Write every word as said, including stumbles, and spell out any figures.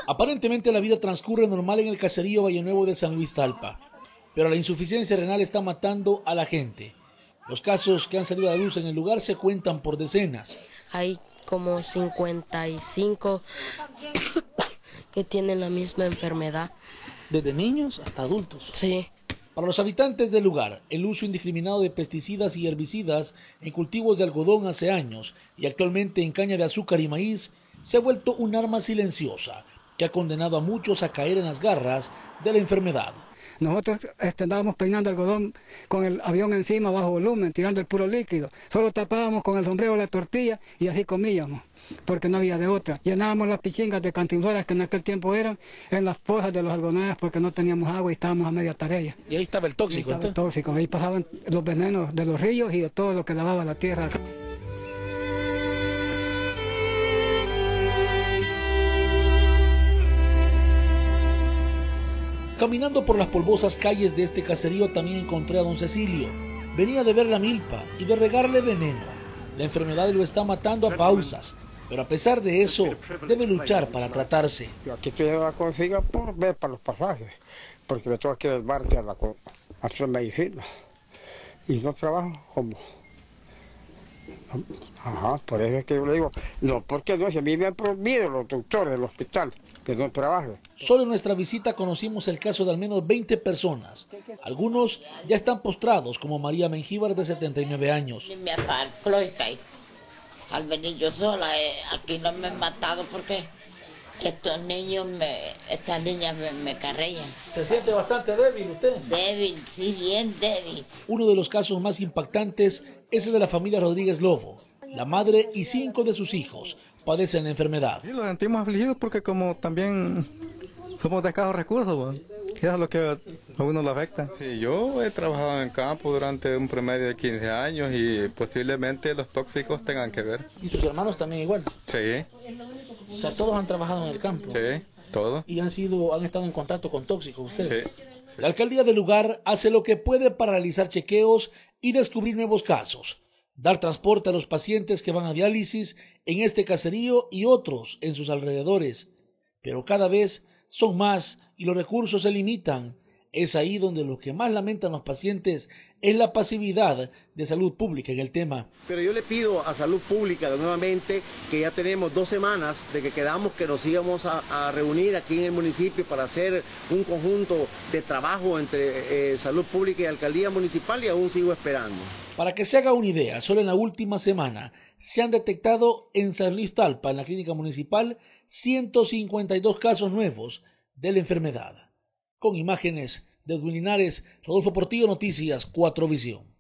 Aparentemente la vida transcurre normal en el caserío Valle Nuevo de San Luis Talpa, pero la insuficiencia renal está matando a la gente. Los casos que han salido a la luz en el lugar se cuentan por decenas. Hay como cincuenta y cinco que tienen la misma enfermedad. ¿Desde niños hasta adultos? Sí. Para los habitantes del lugar, el uso indiscriminado de pesticidas y herbicidas en cultivos de algodón hace años y actualmente en caña de azúcar y maíz se ha vuelto un arma silenciosa que ha condenado a muchos a caer en las garras de la enfermedad. Nosotros este, andábamos peinando algodón con el avión encima bajo volumen, tirando el puro líquido. Solo tapábamos con el sombrero la tortilla y así comíamos, porque no había de otra. Llenábamos las pichingas de cantimploras que en aquel tiempo eran en las pozas de los algodones porque no teníamos agua y estábamos a media tarea. Y ahí estaba el tóxico. Ahí estaba el tóxico, ahí pasaban los venenos de los ríos y de todo lo que lavaba la tierra. Caminando por las polvosas calles de este caserío también encontré a don Cecilio. Venía de ver la milpa y de regarle veneno. La enfermedad lo está matando a pausas, pero a pesar de eso, debe luchar para tratarse. Yo aquí estoy en la consiga por ver para los pasajes, porque me tengo que ir al barrio a, la, a hacer medicina. Y no trabajo como... Ajá, por eso es que yo le digo, no, porque no, si a mí me han prohibido los doctores del hospital que no trabajen. Solo en nuestra visita conocimos el caso de al menos veinte personas. Algunos ya están postrados, como María Mengíbar, de setenta y nueve años. Mi papá, al venir yo sola, eh, aquí no me han matado porque estos niños, me, estas niñas me, me carrean. ¿Se siente bastante débil usted? Débil, sí, bien débil. Uno de los casos más impactantes es el de la familia Rodríguez Lobo. La madre y cinco de sus hijos padecen la enfermedad. Sí, los sentimos afligidos porque como también somos de escasos recursos, ¿no? Eso es lo que a uno lo afecta. Sí, yo he trabajado en campo durante un promedio de quince años y posiblemente los tóxicos tengan que ver. ¿Y sus hermanos también igual? Sí. O sea, todos han trabajado en el campo. Sí, todos. ¿Y han sido, han estado en contacto con tóxicos ustedes? Sí, sí. La alcaldía del lugar hace lo que puede para realizar chequeos y descubrir nuevos casos. Dar transporte a los pacientes que van a diálisis en este caserío y otros en sus alrededores. Pero cada vez son más y los recursos se limitan. Es ahí donde lo que más lamentan los pacientes es la pasividad de salud pública en el tema. Pero yo le pido a salud pública de nuevamente que ya tenemos dos semanas de que quedamos que nos íbamos a, a reunir aquí en el municipio para hacer un conjunto de trabajo entre eh, salud pública y alcaldía municipal y aún sigo esperando. Para que se haga una idea, solo en la última semana se han detectado en San Luis Talpa, en la clínica municipal, ciento cincuenta y dos casos nuevos de la enfermedad. Con imágenes de Edwin Linares, Rodolfo Portillo, Noticias cuatro Visión.